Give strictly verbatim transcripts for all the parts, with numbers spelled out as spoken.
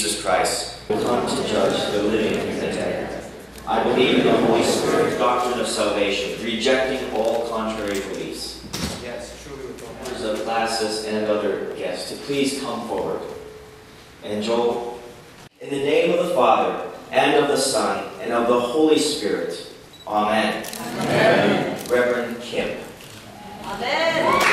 Jesus Christ, who will come to judge the living and the dead. I believe in the Holy Spirit, doctrine of salvation, rejecting all contrary beliefs. Yes, truly with all Members of classes and other guests to please come forward. And Joel, in the name of the Father, and of the Son, and of the Holy Spirit. Amen. Amen. Reverend Kim. Amen.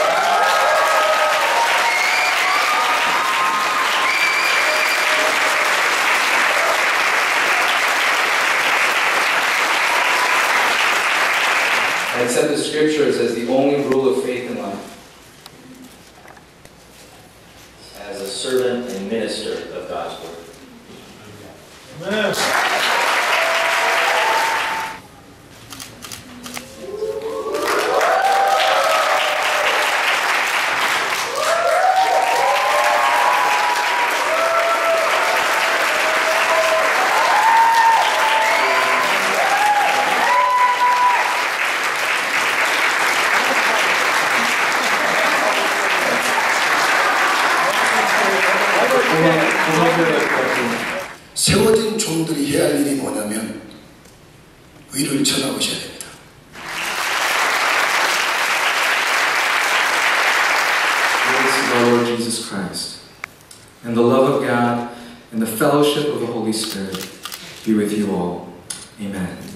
I accept the scriptures as the only rule of faith in life. As a servant and minister of God's Word. Amen. 세워진 종들이 해야 할 일이 뭐냐면 의를 전하고셔야 됩니다. Grace of our Lord Jesus Christ, and the love of God, and the fellowship of the Holy Spirit be with you all. Amen.